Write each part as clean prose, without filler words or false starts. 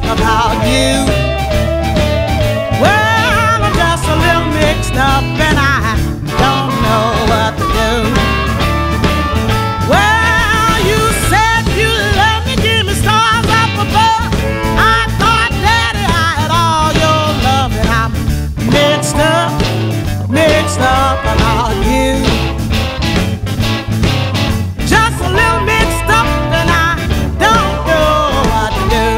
about you. Well, I'm just a little mixed up and I don't know what to do. Well, you said you love me, give me stars up above. I thought, Daddy, I had all your love, and I'm mixed up about you. Just a little mixed up and I don't know what to do.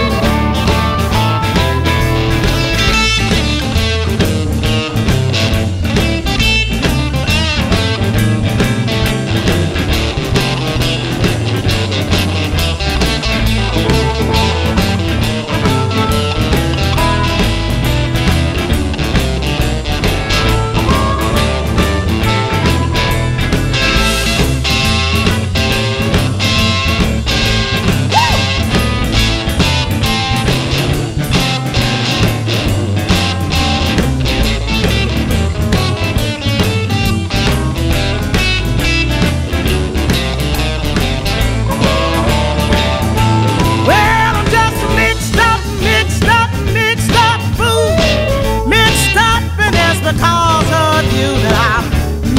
Because of you that I'm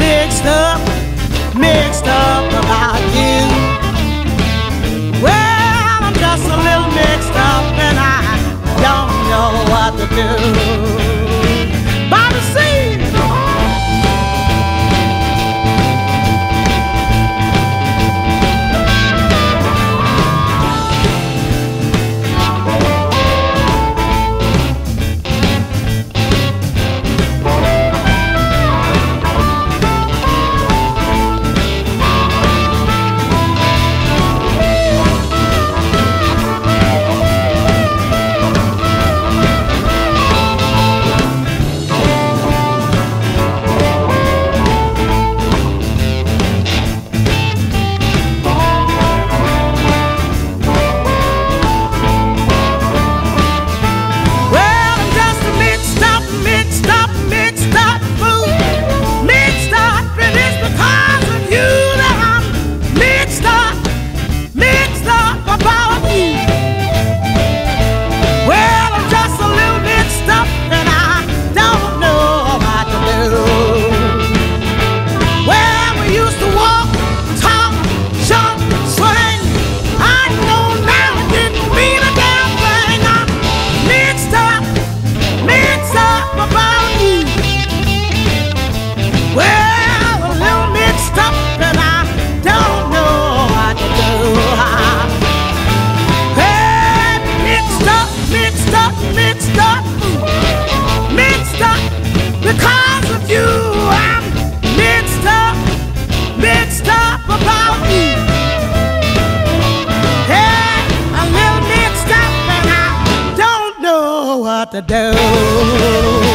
mixed up about you. Well, I'm just a little mixed up and I don't know what to do. By the sea. Because of you, I'm mixed up about you. Hey, a little mixed up and I don't know what to do.